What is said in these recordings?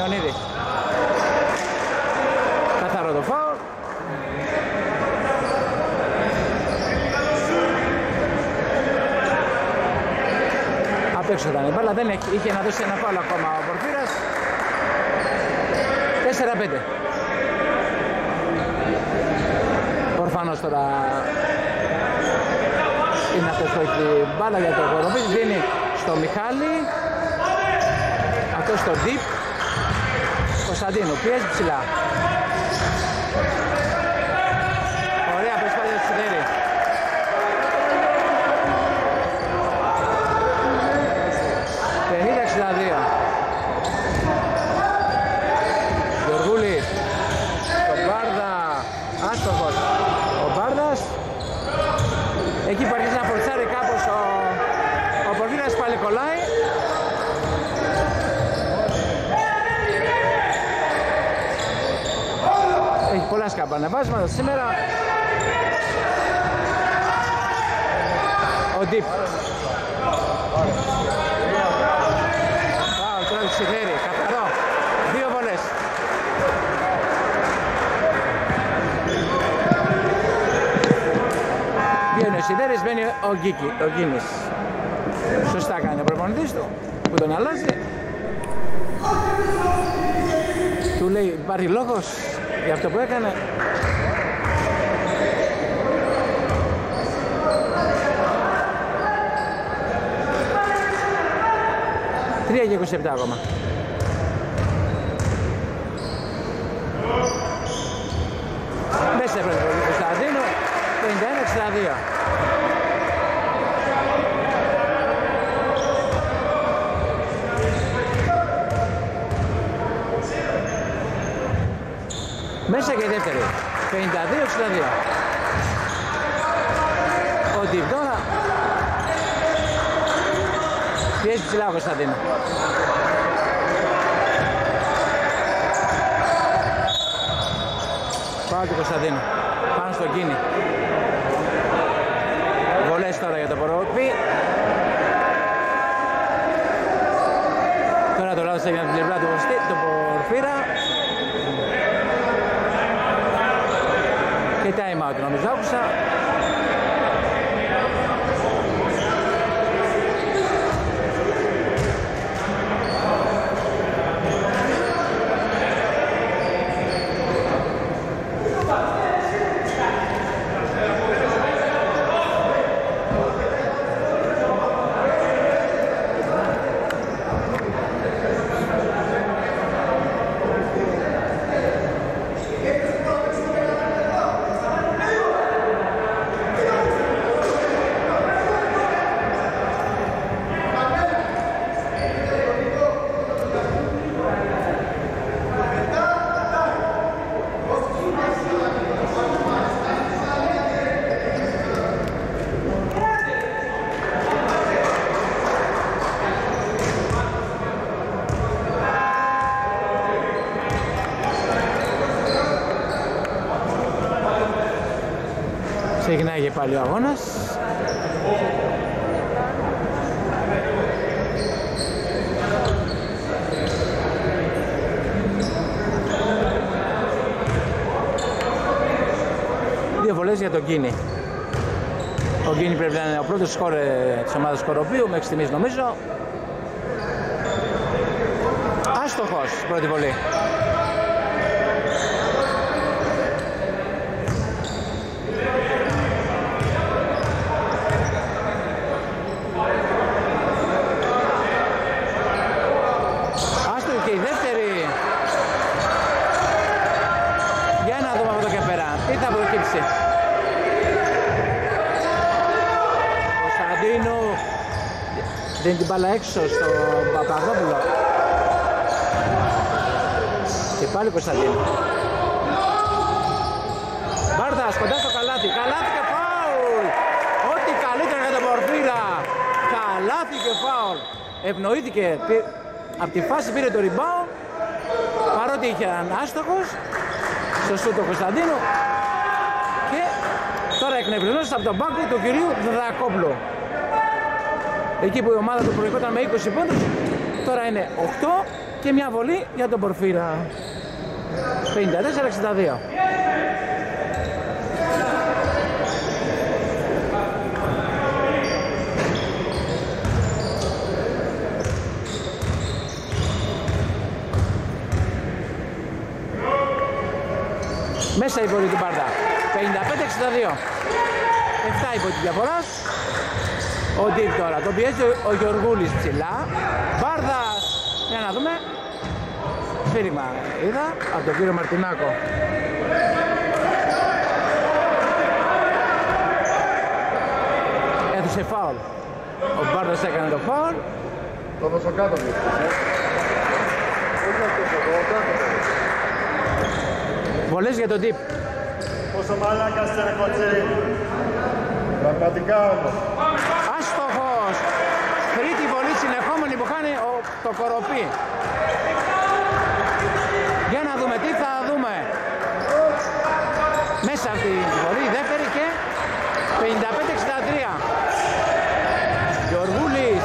Ιωνίδη. Καθαρό το φάουλ. Απ' έξω ήταν η μπάλα, δεν είχε να δώσει ένα φάουλ ακόμα ο Πορφύρας. 4-5. Ορφανός τώρα είναι αυτός που έχει μπάλα για το Κοροπίδη, δίνει στο Μιχάλη. Αυτό στο deep. Κωνσταντίνου πιέζει ψηλά. Ωραία προσπάθεια του Σιδέρη. Γιωργούλης, τον Μπάρδα, άστοχος. Ο Μπάρδας, εκεί που αρχίζει να φορτσάρει κάπως ο Πορφύρας, πάλι κολλάει. Έχει πολλά σκαμπανεβάσματα σήμερα. Ο Ντίπ. Τώρα του Σιδέρη, καθαρό. 2 βολές. Βγαίνει ο Σιδέρης, μπαίνει ο Γκίνης. Σωστά κάνει ο προπονητής του που τον αλλάζει. Του λέει υπάρχει λόγος για αυτό που έκανε. Τρία και 27 ακόμα. Μέσα έπρεπε ο Κωνσταντίνου, 51-62. Μέσα και η δεύτερη, 52-62. Ο Ντιβδόρα πιέζει ψηλά ο Κωνσταντίνου. Πάω του Κωνσταντίνου, πάνω στο Κίνη. Βολές τώρα για το Ποροπή. Τώρα το λάθος έγινε από την πλευρά του Πορφύρα. Και time out νομίζω άκουσα. Ξεκινάει και πάλι ο αγώνας. Δύο βολές για τον Κίνη. Ο Κίνη πρέπει να είναι ο πρώτος σκόρερ της ομάδας Σκοροπίου μέχρι στιγμής νομίζω. Άστοχος πρώτη βολή. Δίνει την μπάλα έξω στο Παπαδόπουλο. Και πάλι Κωνσταντίνου. Μπάρδας κοντά στο καλάθι. Καλάθι και φάουλ. Ό,τι καλύτερα για τον Πορφύρα. Καλάθι και φάουλ. Ευνοήθηκε. Από τη φάση πήρε το rebound. Παρότι είχε έναν άστοχος. Στο σούτ του Κωνσταντίνου. Και τώρα εκνευρισμένος από τον πάγκο του κυρίου Δρακόπουλου. Εκεί που η ομάδα του προηγούταν με 20 πόντους, τώρα είναι 8 και και μια βολή για τον Πορφύρα. 54-62. Μέσα η βολή του Μπάρδα. 55-62. 7 υπό τη διαφορά. Ο Ντίπ τώρα. Τον πιέζει ο Γεωργούλης ψηλά. Μπάρδας. Για να δούμε. Σφύριγμα είδα από τον κύριο Μαρτινάκο. Έδωσε φάουλ. Ο Μπάρδας έκανε το φάουλ. Το δώσω κάτω. Βολές για τον Τιπ. Πόσο μαλάκας ρε κοτσέρι. Πραγματικά όμως. Άστοχος. Τρίτη βολή συνεχόμενη που κάνει το Κοροπή. Για να δούμε τι θα δούμε. Μέσα αυτή τη βολή, η δεύτερη και 55-63. Γεωργούλης.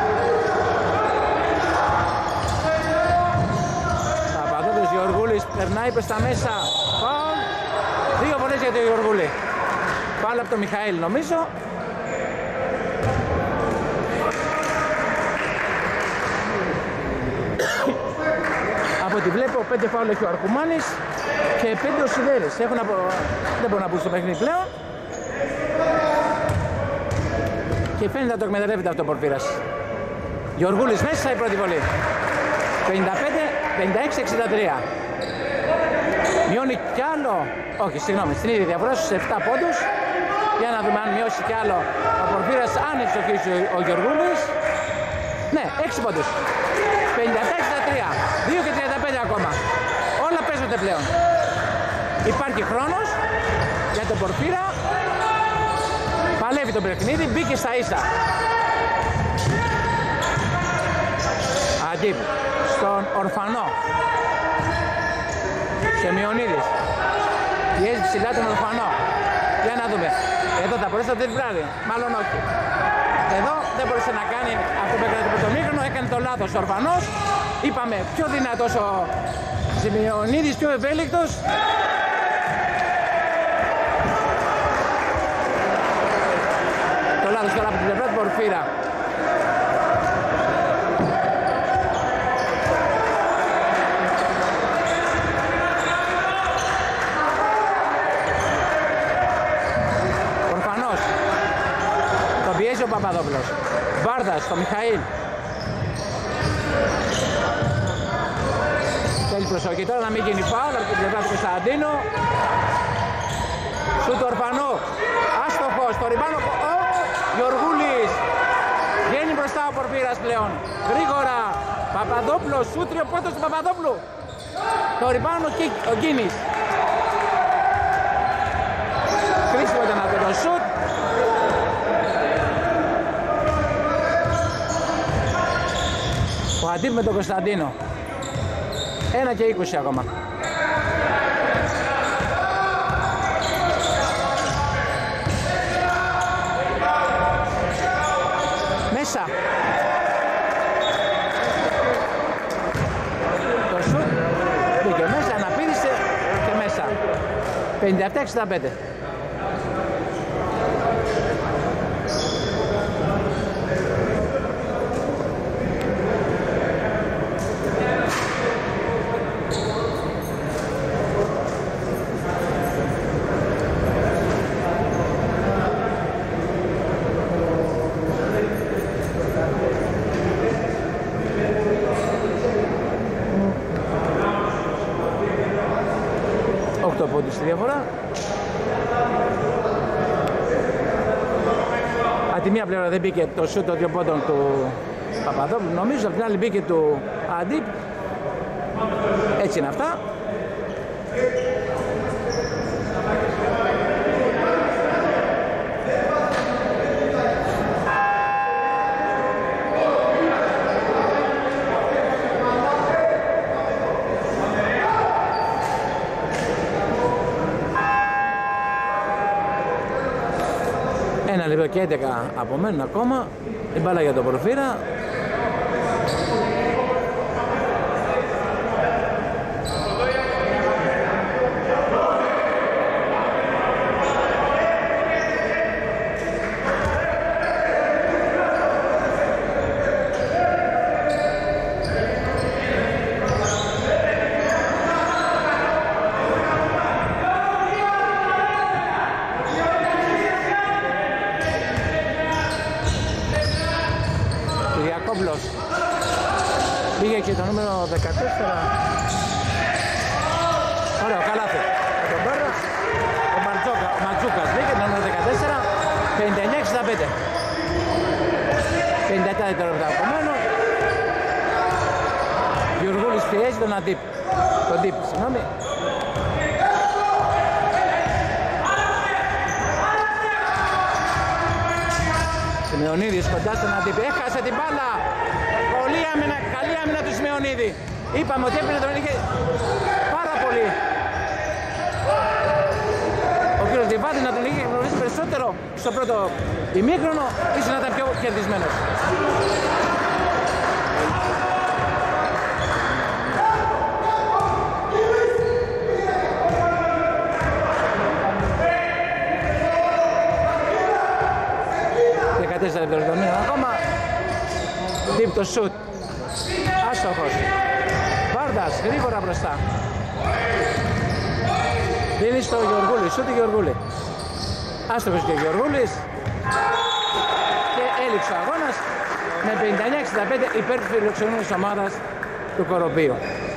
Παπαδόπουλος Γεωργούλης περνάει προς τα μέσα. Φάουλ. Δύο βολές για τον Γεωργούλη. Πάλι από τον Μιχαήλ νομίζω. Από ό,τι βλέπω 5 φάουλ έχει ο Αρκουμάνης και 5 ο Σιδέρης. Δεν μπορούν να μπουν στο παιχνίδι πλέον. Και φαίνεται να το εκμεταλλεύεται αυτό ο Πορφύρας. Γεωργούλης μέσα η πρώτη βολή. 56-63. Μειώνει κι άλλο. Όχι, συγγνώμη, στην ίδια διαφορά στους 7 πόντους. Για να δούμε αν μειώσει κι άλλο ο Πορφύρας, αν ευστοχίσει ο Γεωργούλης. Ναι, 6 πόντους. 57-63. 2 και 35 ακόμα. Όλα παίζονται πλέον. Υπάρχει χρόνος για τον Πορφύρα. Παλεύει το παιχνίδι, μπήκε στα ίσα. Αντίπ στον Ορφανό. Σεμιονίδης. Πιέζει ψηλά τον Ορφανό. Για να δούμε. Εδώ θα μπορέσει να το βράδυ. Μάλλον όχι. Εδώ δεν μπορούσε να κάνει αυτό που έκανε το πρωτομήχρονο. Έκανε το λάθος ο Ορφανός. Είπαμε πιο δυνατός ο Σεμιονίδης, πιο ευέλικτος. Το λάθος τώρα από την πλευρά του Πορφύρα. Ο Παπαδόπουλος. Μπάρδας στο Μιχαήλ. Θέλει προσοχή τώρα να μην γίνει φάουλ από την πλευρά του Κωνσταντίνου. Σου του Ορφανού. Άστοχος. Το ριμπάνο. Γεωργούλης. Βγαίνει μπροστά ο Πορφύρας πλέον. Γρήγορα. Παπαδόπουλος. Σου τριοπόντος του Παπαδόπουλου. Το ριμπάνο και ο Γκίνης. Κρίσιμο ήταν αυτό το σουτ. Ο Αντίπ με τον Κωνσταντίνο. 1 και 20 ακόμα. Μέσα. Το σουτ μπήκε μέσα, αναπήδησε και μέσα. 57-65. Πόντους στη διαφορά. Από τη μία πλευρά δεν μπήκε το σούτ των 2 πόντων του Παπαδόπουλου, νομίζω, από την άλλη μπήκε του Αντίπ. Έτσι είναι αυτά. Ένα λεπτό και 11 απομένουν ακόμα. Η μπάλα για τον Πορφύρα. Πήγε και το νούμερο 14. Ωραίο, καλάθι. Από τον Μπάρα, ο Ματζούκας μπήκε το νούμερο 14. 59-65. 57 λεπτά απομένω. Γιουργούλης πιέζει τον Αντίπ. Τον Τίπ, συγγνώμη. Σιμεωνίδης κοντά στον Αντίπ. Έχασε την μπάλα. Πολύ άμυνα, καλή άμυνα του Σιμεωνίδη. Είπαμε ότι έπαιρνε τον είχε πάρα πολύ. Ο κύριος Διβάτης να τον είχε γνωρίσει περισσότερο στο πρώτο ημίχρονο, ίσως να ήταν πιο κερδισμένος. Ακόμα Τύπ το σουτ, άστοχος. Βάρδας γρήγορα μπροστά. Δίνει στο Γεωργούλη, σουτ Γεωργούλη. Άστοχος και ο Γεωργούλης. Και έλειξε ο αγώνας με 59-65 υπέρ της φιλοξενούμενης ομάδας του Κοροπίου.